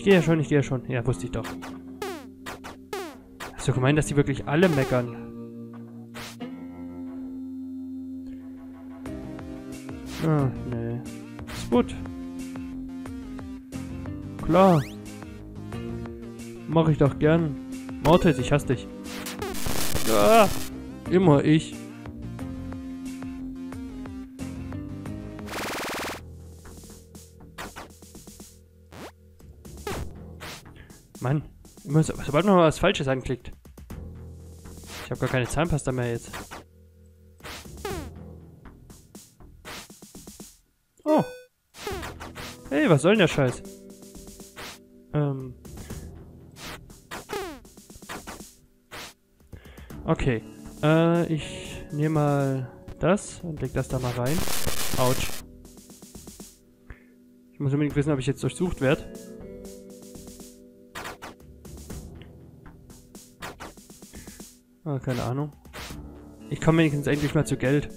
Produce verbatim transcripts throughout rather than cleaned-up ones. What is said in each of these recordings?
gehe ja schon, ich gehe ja schon. Ja, wusste ich doch. Hast du gemeint, dass die wirklich alle meckern? Ah, nee. Ist gut. Klar. Mach ich doch gern. Mortis, ich hasse dich. Ah, immer ich. Mann, immer so, sobald man mal was Falsches anklickt. Ich habe gar keine Zahnpasta mehr jetzt. Oh. Hey, was soll denn der Scheiß? Ähm. Okay. Äh, ich nehme mal das und leg das da mal rein. Autsch. Ich muss unbedingt wissen, ob ich jetzt durchsucht werde. Ah, keine Ahnung. Ich komme wenigstens endlich mal zu Geld.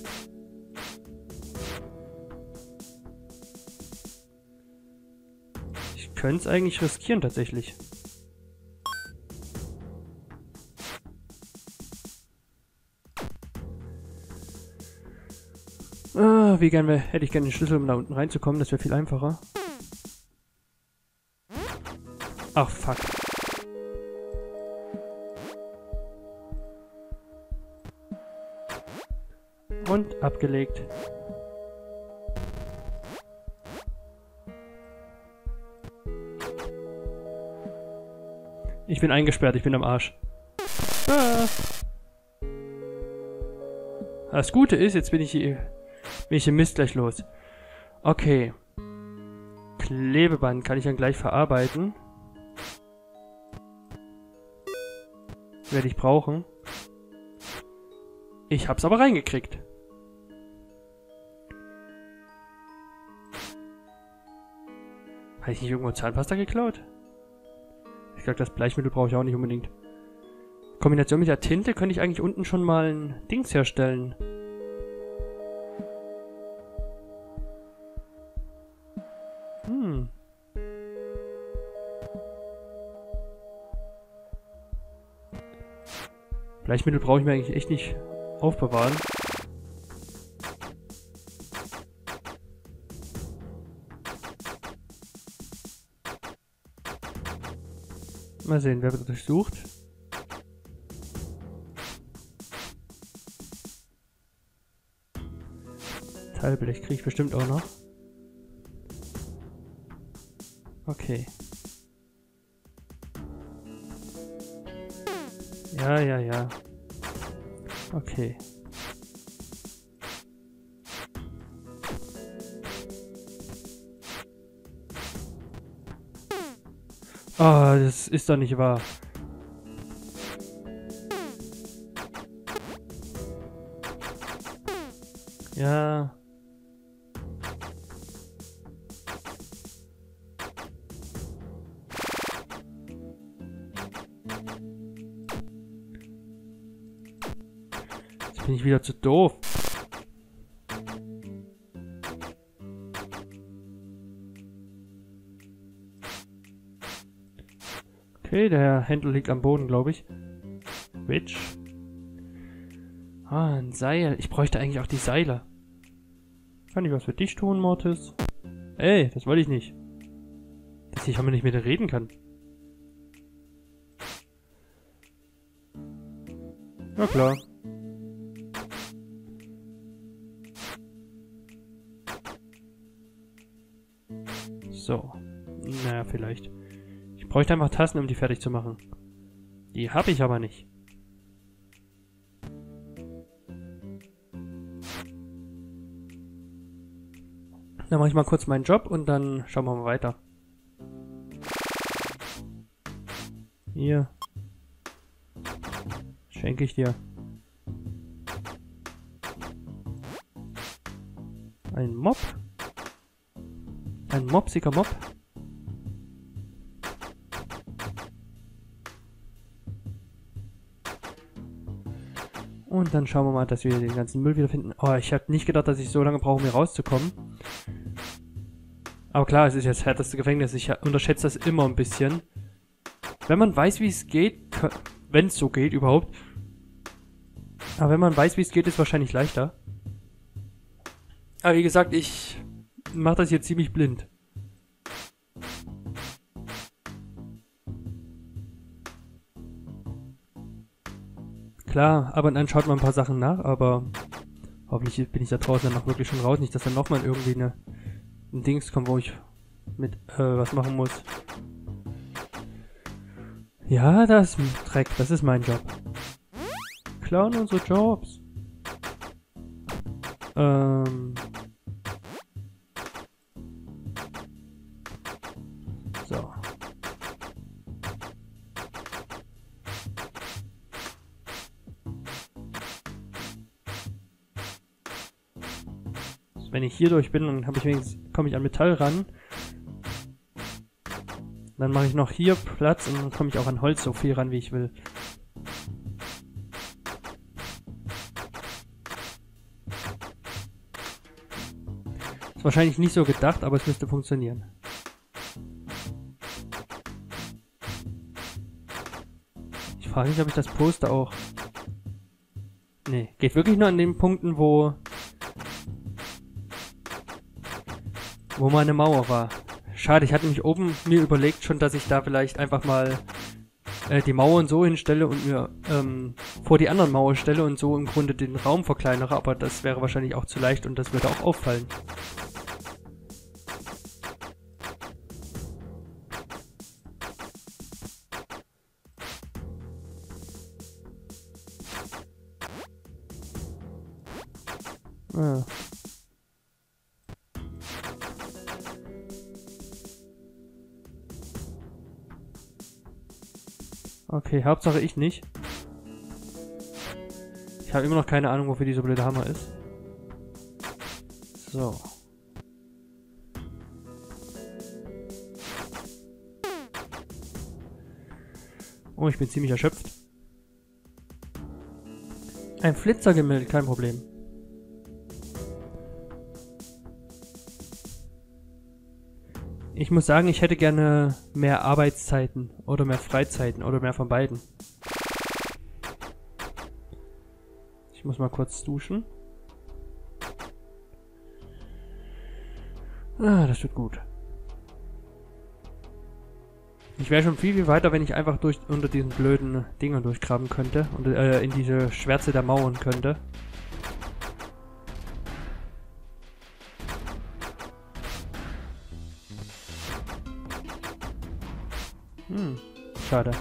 Ich könnte es eigentlich riskieren, tatsächlich. Ah, wie gerne hätte ich gerne den Schlüssel, um da unten reinzukommen. Das wäre viel einfacher. Ach, fuck. Und abgelegt. Ich bin eingesperrt, ich bin am Arsch. Ah. Das Gute ist, jetzt bin ich hier, bin ich hier Mist gleich los. Okay. Klebeband kann ich dann gleich verarbeiten. Werde ich brauchen. Ich hab's aber reingekriegt. Habe ich nicht irgendwo Zahnpasta geklaut? Ich glaube, das Bleichmittel brauche ich auch nicht unbedingt. Kombination mit der Tinte könnte ich eigentlich unten schon mal ein Dings herstellen. Hm. Bleichmittel brauche ich mir eigentlich echt nicht aufbewahren. Mal sehen, wer wird durchsucht. Teilblech kriege ich bestimmt auch noch. Okay. Ja, ja, ja. Okay. Oh, das ist doch nicht wahr. Ja. Jetzt bin ich wieder zu doof. Okay, der Händler liegt am Boden, glaube ich. Witch. Ah, ein Seil. Ich bräuchte eigentlich auch die Seile. Kann ich was für dich tun, Mortis? Ey, das wollte ich nicht. Dass ich aber nicht mit dir reden kann. Na klar. So. Naja, vielleicht. Ich bräuchte einfach Tassen, um die fertig zu machen. Die habe ich aber nicht. Dann mache ich mal kurz meinen Job und dann schauen wir mal weiter. Hier. Schenke ich dir. Ein Mob. Ein mopsiger Mob. Und dann schauen wir mal, dass wir den ganzen Müll wiederfinden. Oh, ich habe nicht gedacht, dass ich so lange brauche, um hier rauszukommen. Aber klar, es ist jetzt das härteste Gefängnis. Ich unterschätze das immer ein bisschen. Wenn man weiß, wie es geht, wenn es so geht überhaupt. Aber wenn man weiß, wie es geht, ist es wahrscheinlich leichter. Aber wie gesagt, ich mache das hier ziemlich blind. Klar, ab und an schaut man ein paar Sachen nach, aber hoffentlich bin ich da draußen dann noch wirklich schon raus. Nicht, dass dann nochmal irgendwie eine, ein Dings kommt, wo ich mit äh, was machen muss. Ja, das ist Dreck, das ist mein Job. Klauen unsere Jobs. Ähm. So. Wenn ich hier durch bin, dann habe ich wenigstens, komme ich an Metall ran. Dann mache ich noch hier Platz und dann komme ich auch an Holz so viel ran, wie ich will. Ist wahrscheinlich nicht so gedacht, aber es müsste funktionieren. Ich frage mich, ob ich das Poster auch... Nee, geht wirklich nur an den Punkten, wo... wo meine Mauer war. Schade, ich hatte mich oben mir überlegt schon, dass ich da vielleicht einfach mal äh, die Mauern so hinstelle und mir ähm, vor die anderen Mauern stelle und so im Grunde den Raum verkleinere, aber das wäre wahrscheinlich auch zu leicht und das würde auch auffallen. Ah. Okay, Hauptsache ich nicht. Ich habe immer noch keine Ahnung, wofür dieser blöde Hammer ist. So. Oh, ich bin ziemlich erschöpft. Ein Flitzer gemeldet, kein Problem. Ich muss sagen, ich hätte gerne mehr Arbeitszeiten oder mehr Freizeiten oder mehr von beiden. Ich muss mal kurz duschen. Ah, das wird gut. Ich wäre schon viel, viel weiter, wenn ich einfach durch unter diesen blöden Dingern durchgraben könnte und äh, in diese Schwärze der Mauern könnte. Hm, schade.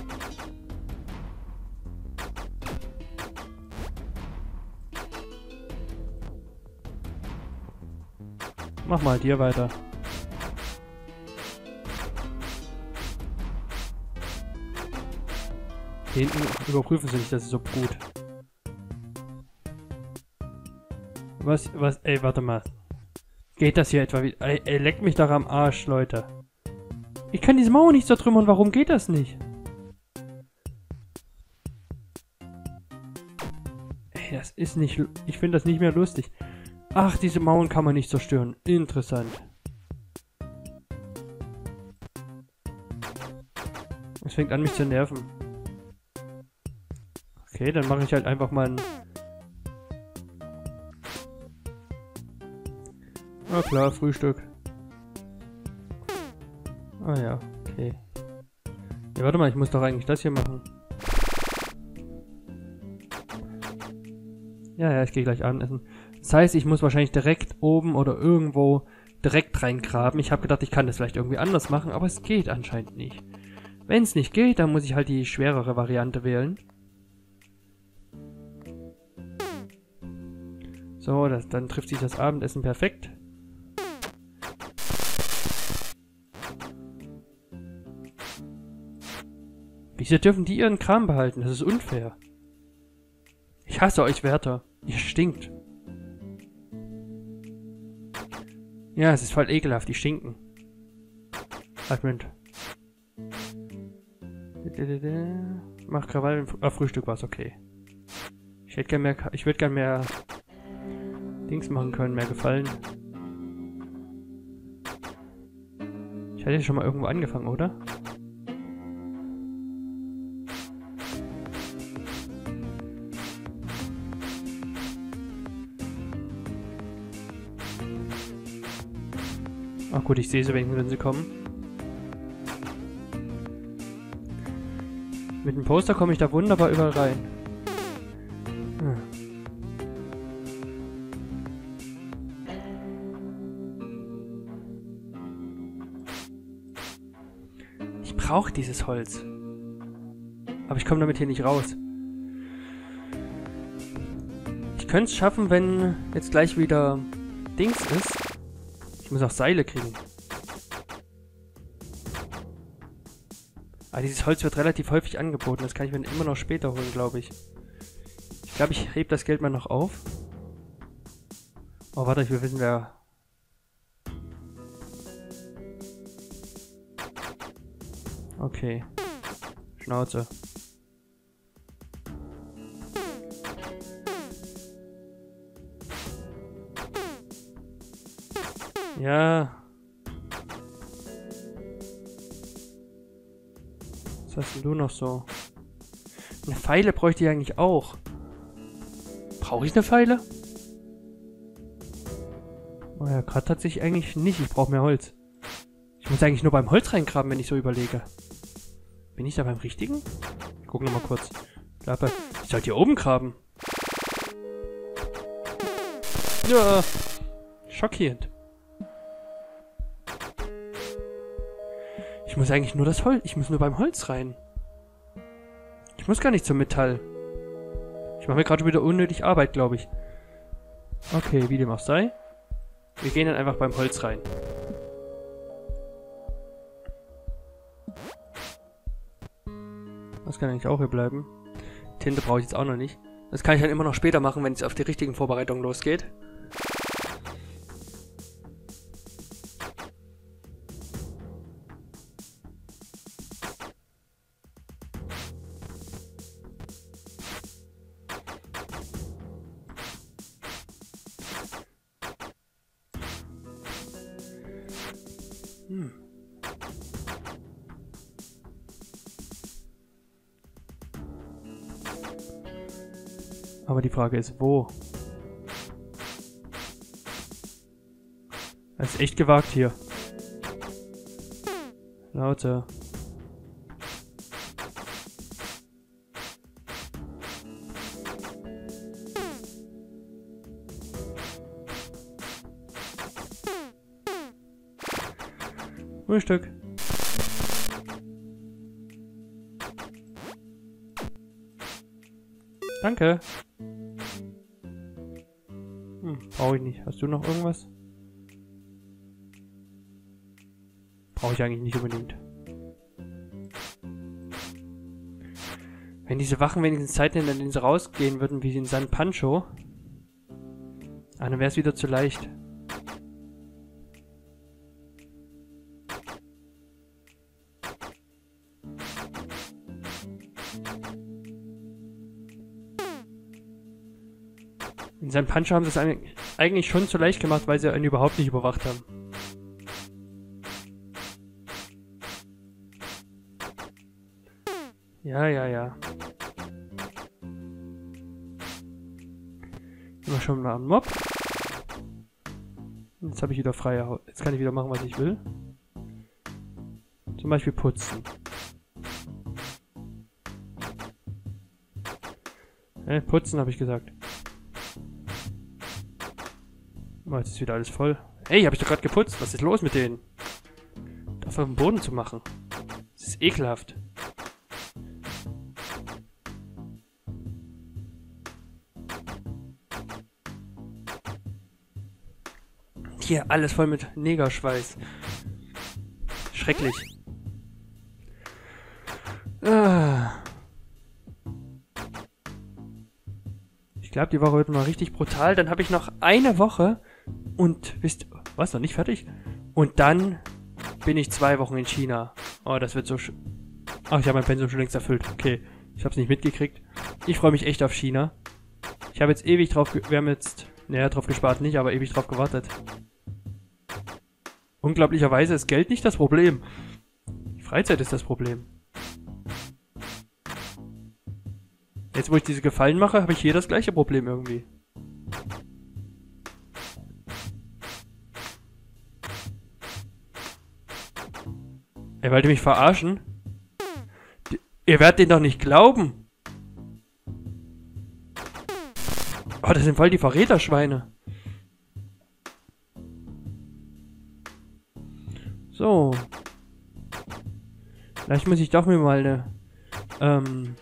Mach mal dir weiter. Hier hinten überprüfen sie nicht, das ist so gut. Was, was, ey, warte mal. Geht das hier etwa wieder? Ey, ey, leckt mich doch am Arsch, Leute. Ich kann diese Mauer nicht zertrümmern, warum geht das nicht? Ey, das ist nicht... Ich finde das nicht mehr lustig. Ach, diese Mauern kann man nicht zerstören. Interessant. Es fängt an, mich zu nerven. Okay, dann mache ich halt einfach mal ein... Na klar, Frühstück. Ah ja, okay. Ja, warte mal, ich muss doch eigentlich das hier machen. Ja, ja, ich gehe gleich Abendessen. Das heißt, ich muss wahrscheinlich direkt oben oder irgendwo direkt reingraben. Ich habe gedacht, ich kann das vielleicht irgendwie anders machen, aber es geht anscheinend nicht. Wenn es nicht geht, dann muss ich halt die schwerere Variante wählen. So, das, dann trifft sich das Abendessen perfekt. Wieso dürfen die ihren Kram behalten? Das ist unfair. Ich hasse euch, Wärter. Ihr stinkt. Ja, es ist voll ekelhaft. Die stinken. Moment. Mach Krawall. Ah, Frühstück war's, okay. Ich hätte gern mehr... Ich würde gern mehr... Dings machen können, mehr Gefallen. hat ja schon mal irgendwo angefangen, oder? Ach gut, ich sehe sie wenigstens, wenn sie kommen. Mit dem Poster komme ich da wunderbar überall rein. Hm. Ich brauche dieses Holz. Aber ich komme damit hier nicht raus. Ich könnte es schaffen, wenn jetzt gleich wieder Dings ist. Ich muss auch Seile kriegen. Aber dieses Holz wird relativ häufig angeboten. Das kann ich mir immer noch später holen, glaube ich. Ich glaube, ich hebe das Geld mal noch auf. Oh, warte, ich will wissen, wer... Okay. Schnauze. Ja. Was hast denn du noch so? Eine Pfeile bräuchte ich eigentlich auch. Brauche ich eine Pfeile? Oh ja, gerade tatsächlich eigentlich nicht. Ich brauche mehr Holz. Ich muss eigentlich nur beim Holz reingraben, wenn ich so überlege. Bin ich da beim Richtigen? Gucken wir mal kurz. Ich glaube, ich sollte hier oben graben. Ja. Schockierend. Ich muss eigentlich nur das Holz. Ich muss nur beim Holz rein. Ich muss gar nicht zum Metall. Ich mache mir gerade schon wieder unnötig Arbeit, glaube ich. Okay, wie dem auch sei. Wir gehen dann einfach beim Holz rein. Das kann eigentlich auch hier bleiben. Tinte brauche ich jetzt auch noch nicht. Das kann ich dann immer noch später machen, wenn es auf die richtigen Vorbereitungen losgeht. Hm. Aber die Frage ist, wo? Das ist echt gewagt hier. Lauter. Frühstück. Danke. Hm, brauche ich nicht. Hast du noch irgendwas? Brauche ich eigentlich nicht unbedingt. Wenn diese Wachen wenigstens Zeit hätten, dann sie rausgehen würden, wie in San Pancho. Ah, dann wäre es wieder zu leicht. In San Pancho haben sie es eigentlich schon zu leicht gemacht, weil sie einen überhaupt nicht überwacht haben. Ja, ja, ja. Immer schon mal am Mob. Jetzt habe ich wieder freie Haut. Jetzt kann ich wieder machen, was ich will. Zum Beispiel putzen. Äh, putzen habe ich gesagt. Oh, jetzt ist wieder alles voll. Hey, habe ich doch gerade geputzt. Was ist los mit denen? Das auf dem Boden zu machen. Das ist ekelhaft. Hier, alles voll mit Negerschweiß. Schrecklich. Ah. Ich glaube, die Woche wird mal richtig brutal. Dann habe ich noch eine Woche und wisst, was, noch nicht fertig? Und dann bin ich zwei Wochen in China. Oh, das wird so sch... Ach, ich habe mein Pensum schon längst erfüllt. Okay, ich habe es nicht mitgekriegt. Ich freue mich echt auf China. Ich habe jetzt ewig drauf... Wir haben jetzt... Naja, drauf gespart nicht, aber ewig drauf gewartet. Unglaublicherweise ist Geld nicht das Problem. Die Freizeit ist das Problem. Jetzt, wo ich diese Gefallen mache, habe ich hier das gleiche Problem irgendwie. Ihr wollt mich verarschen? Ihr werdet den doch nicht glauben. Oh, das sind voll die Verräterschweine. So. Vielleicht muss ich doch mir mal eine, ähm,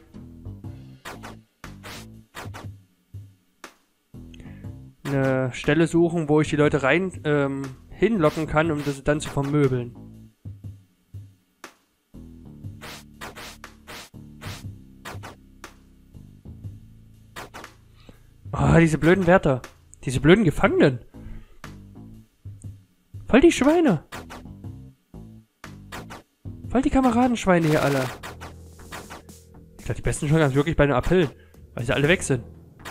eine Stelle suchen, wo ich die Leute rein, ähm, hinlocken kann, um das dann zu vermöbeln. Oh, diese blöden Wärter. Diese blöden Gefangenen. Voll die Schweine. Voll die Kameradenschweine hier alle. Ich glaube, die besten schon ganz wirklich bei den Appellen, weil sie alle weg sind.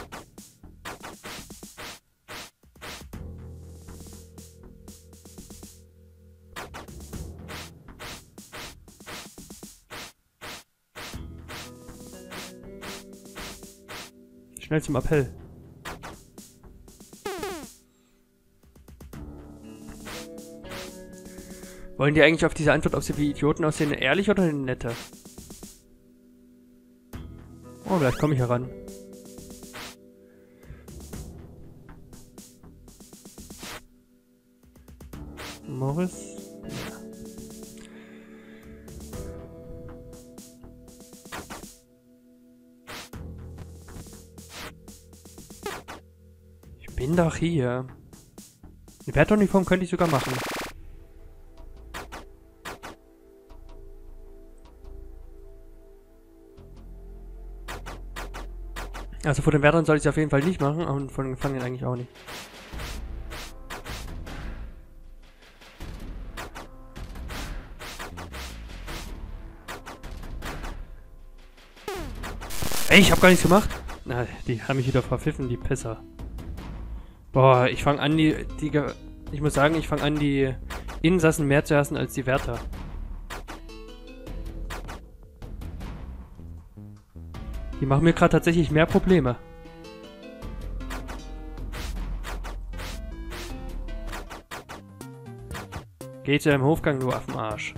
Schnell zum Appell. Wollen die eigentlich auf diese Antwort, ob sie wie Idioten aussehen, ehrlich oder eine nette? Oh, vielleicht komme ich heran. Morris? Ja. Ich bin doch hier. Eine Wertuniform könnte ich sogar machen. Also vor den Wärtern soll ich es auf jeden Fall nicht machen, und von den Gefangenen eigentlich auch nicht. Ey, ich hab gar nichts gemacht. Na, die haben mich wieder verpfiffen, die Pisser. Boah, ich fange an, die, die... Ich muss sagen, ich fange an, die Insassen mehr zu hassen als die Wärter. Die machen mir gerade tatsächlich mehr Probleme. Geh zu deinem Hofgang, du Affenarsch.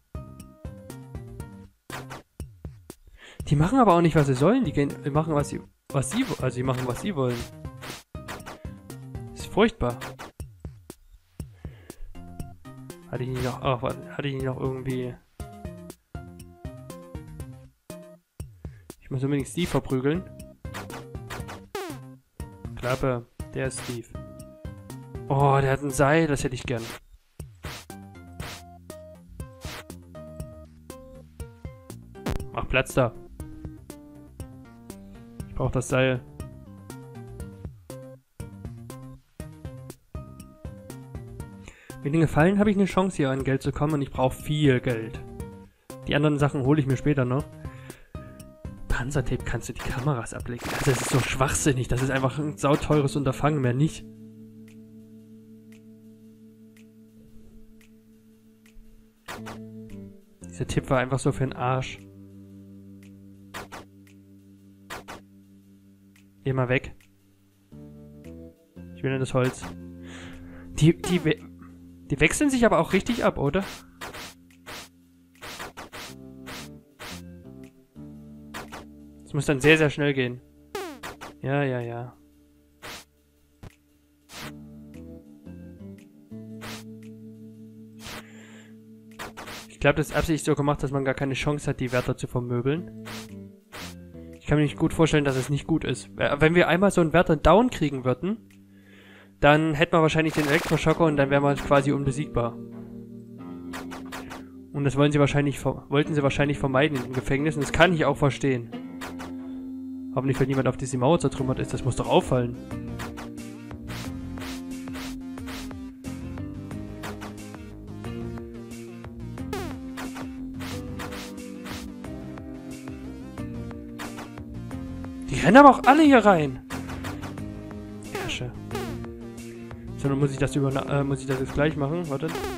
Die machen aber auch nicht, was sie sollen. Die gehen, die machen, was sie, was sie, also die machen, was sie wollen. Ist furchtbar. Hatte ich nicht noch, ach, hatte ich nicht noch irgendwie... Ich muss unbedingt Steve verprügeln. Klappe, der ist Steve. Oh, der hat ein Seil, das hätte ich gern. Mach Platz da. Ich brauche das Seil. Mit den Gefallen habe ich eine Chance, hier an Geld zu kommen, und ich brauche viel Geld. Die anderen Sachen hole ich mir später noch. Panzertape kannst du die Kameras ablegen. Also das ist so schwachsinnig. Das ist einfach ein sauteures Unterfangen, mehr nicht. Dieser Tipp war einfach so für den Arsch. Geh mal weg. Ich will nur das Holz. Die, die, we die wechseln sich aber auch richtig ab, oder? Es muss dann sehr, sehr schnell gehen. Ja, ja, ja. Ich glaube, das ist absichtlich so gemacht, dass man gar keine Chance hat, die Wärter zu vermöbeln. Ich kann mir nicht gut vorstellen, dass es nicht gut ist. Wenn wir einmal so einen Wärter down kriegen würden, dann hätten wir wahrscheinlich den Elektroschocker und dann wären wir quasi unbesiegbar. Und das wollen sie wahrscheinlich, wollten sie wahrscheinlich vermeiden im Gefängnis, und das kann ich auch verstehen. Hoffentlich, wenn niemand auf diese Mauer zertrümmert ist, das muss doch auffallen. Die rennen aber auch alle hier rein. Ärsche. So, dann muss ich das über, äh, muss ich das jetzt gleich machen. Warte.